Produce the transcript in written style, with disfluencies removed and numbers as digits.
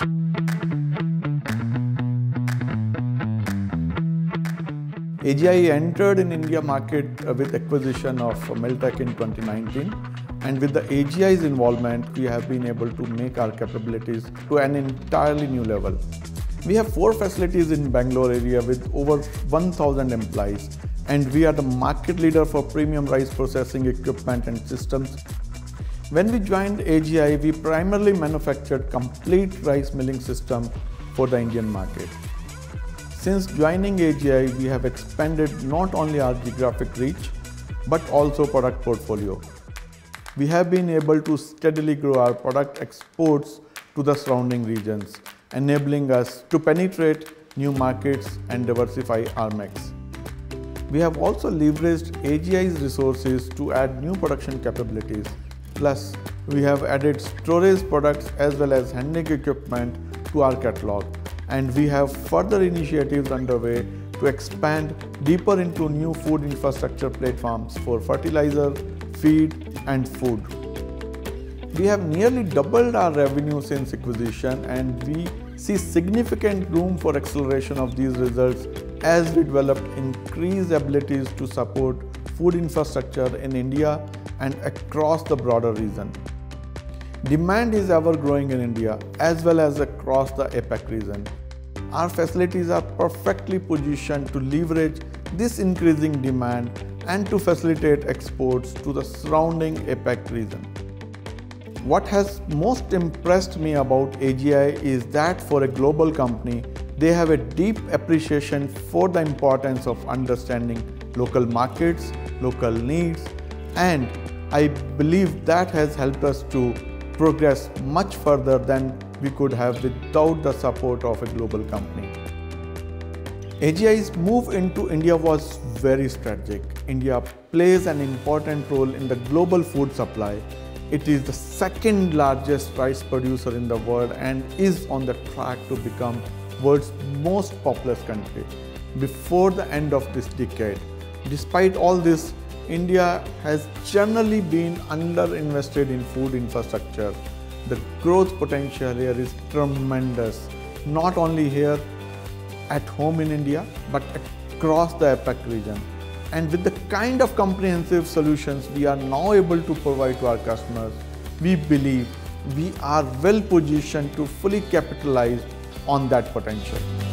AGI entered in India market with acquisition of Miltech in 2019, and with the AGI's involvement, we have been able to make our capabilities to an entirely new level. We have 4 facilities in Bangalore area with over 1,000 employees, and we are the market leader for premium rice processing equipment and systems. When we joined AGI, we primarily manufactured complete rice milling system for the Indian market. Since joining AGI, we have expanded not only our geographic reach, but also product portfolio. We have been able to steadily grow our product exports to the surrounding regions, enabling us to penetrate new markets and diversify our mix. We have also leveraged AGI's resources to add new production capabilities. Plus, we have added storage products as well as handling equipment to our catalog. And we have further initiatives underway to expand deeper into new food infrastructure platforms for fertilizer, feed, and food. We have nearly doubled our revenue since acquisition, and we see significant room for acceleration of these results as we develop increased abilities to support food infrastructure in India and across the broader region. Demand is ever growing in India as well as across the APAC region. Our facilities are perfectly positioned to leverage this increasing demand and to facilitate exports to the surrounding APAC region. What has most impressed me about AGI is that for a global company, they have a deep appreciation for the importance of understanding local markets, local needs, and I believe that has helped us to progress much further than we could have without the support of a global company. AGI's move into India was very strategic. India plays an important role in the global food supply. It is the second largest rice producer in the world and is on the track to become world's most populous country before the end of this decade. Despite all this, India has generally been underinvested in food infrastructure. The growth potential here is tremendous, not only here at home in India, but across the APAC region. And with the kind of comprehensive solutions we are now able to provide to our customers, we believe we are well positioned to fully capitalize on that potential.